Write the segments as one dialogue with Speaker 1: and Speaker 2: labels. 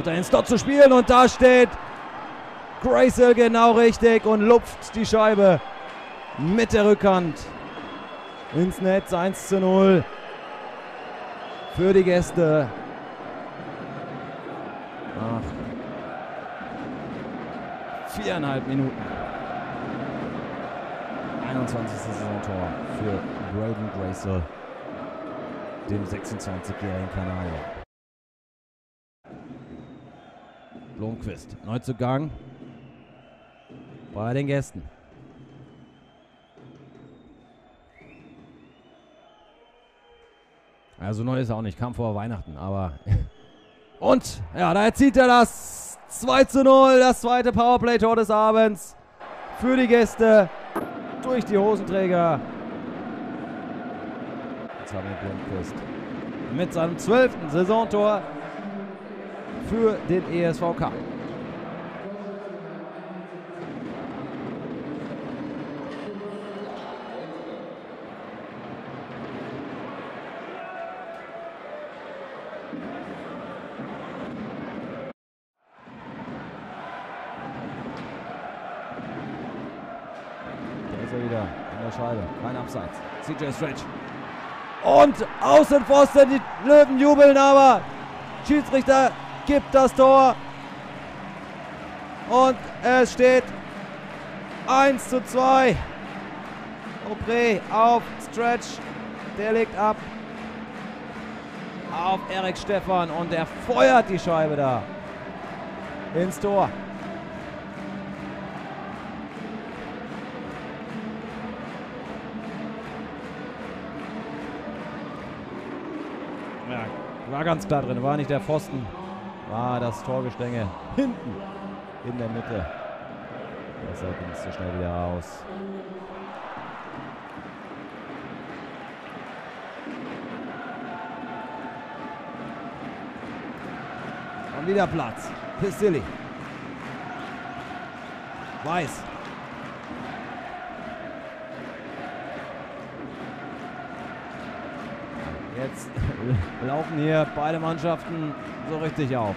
Speaker 1: Versucht er ins Dot zu spielen und da steht Grayson genau richtig und lupft die Scheibe mit der Rückhand ins Netz. 1:0 für die Gäste. Nach 4,5 Minuten. 21. Saisontor für Braden Grayson, dem 26-jährigen Kanadier. Blomqvist, Neuzugang bei den Gästen. Also neu ist er auch nicht, kam vor Weihnachten, aber... Und, ja, da erzielt er das 2:0, das zweite Powerplay-Tor des Abends für die Gäste durch die Hosenträger. Jetzt haben wir Blomqvist mit seinem 12. Saisontor für den ESVK. Wieder in der Scheibe, kein Abseits. CJ Stretch. Und Außenpfosten, die Löwen jubeln, aber Schiedsrichter gibt das Tor. Und es steht 1:2. Aubrey auf Stretch. Der legt ab auf Erik Stephan und der feuert die Scheibe da ins Tor. Ja, war ganz klar drin, war nicht der Pfosten, war das Torgestänge hinten in der Mitte. Deshalb ging es so schnell wieder raus. Und wieder Platz. Pistilli. Weiß. Jetzt laufen hier beide Mannschaften so richtig auf.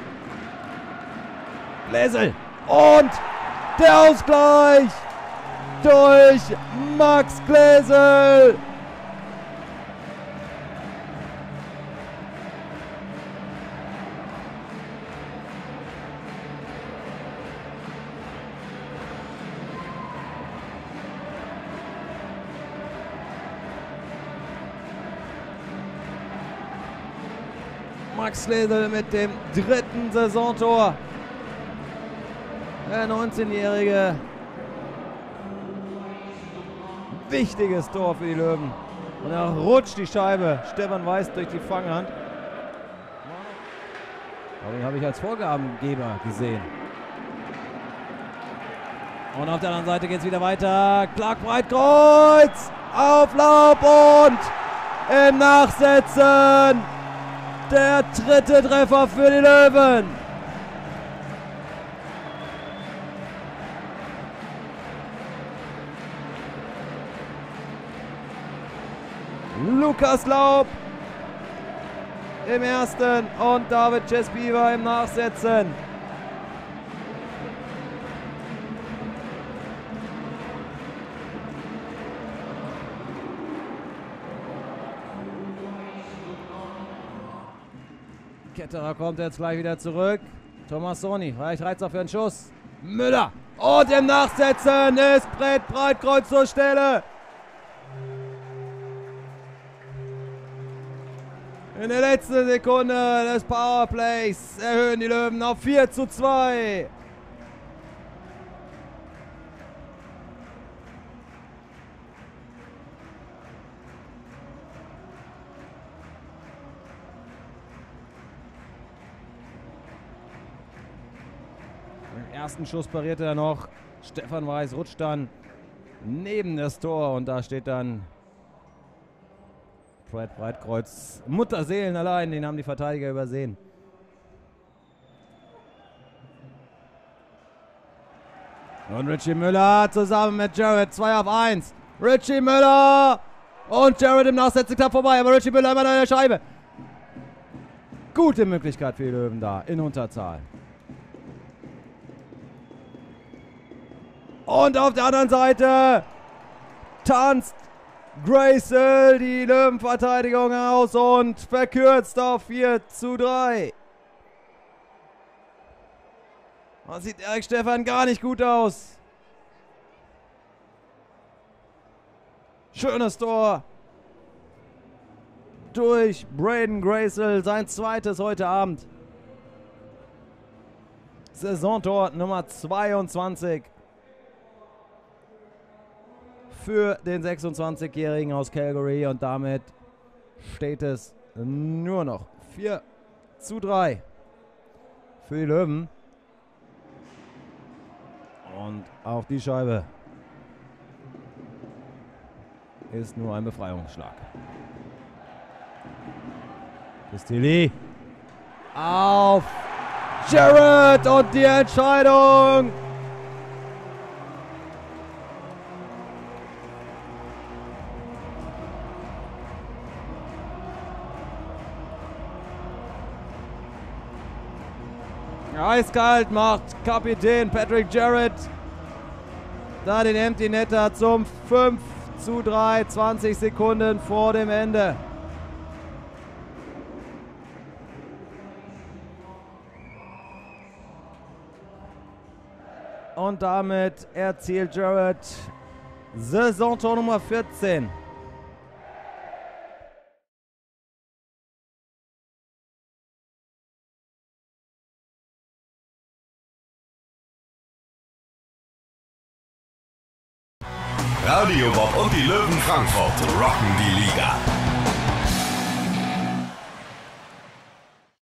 Speaker 1: Gläsel und der Ausgleich durch Max Gläsel. Max Gläsel mit dem 3. Saisontor. Der 19-Jährige. Wichtiges Tor für die Löwen. Und da rutscht die Scheibe Stefan Weiß durch die Fanghand. Aber den habe ich als Vorgabengeber gesehen. Und auf der anderen Seite geht es wieder weiter. Clark Breitkreuz. Auflauf und im Nachsetzen. Der 3. Treffer für die Löwen. Lukas Laub im ersten und David Czespiwa im Nachsetzen. Ketterer kommt jetzt gleich wieder zurück. Tomassoni, vielleicht reizt er für einen Schuss. Müller und im Nachsetzen ist Brett Breitkreuz zur Stelle. In der letzten Sekunde des Powerplays erhöhen die Löwen auf 4:2. Den ersten Schuss parierte er noch. Stefan Weiß rutscht dann neben das Tor und da steht dann Brett Breitkreuz. Mutterseelen allein, den haben die Verteidiger übersehen. Und Richie Müller zusammen mit Jared, 2-1. Richie Müller und Jared im Nachsetzen knapp vorbei, aber Richie Müller immer noch in der Scheibe. Gute Möglichkeit für die Löwen da in Unterzahl. Und auf der anderen Seite tanzt Grayson die Löwenverteidigung aus und verkürzt auf 4:3. Das sieht Erik Stephan gar nicht gut aus. Schönes Tor durch Braden Grayson, sein zweites heute Abend. Saisontor Nummer 22 für den 26-Jährigen aus Calgary und damit steht es nur noch 4:3 für die Löwen. Und auf die Scheibe ist nur ein Befreiungsschlag. Pistilli auf Jarrett und die Entscheidung. Eiskalt macht Kapitän Patrick Jarrett da den Empty Netter zum 5:3, 20 Sekunden vor dem Ende. Und damit erzielt Jarrett Saisontor Nummer 14.
Speaker 2: Radio Bob und die Löwen Frankfurt rocken die Liga.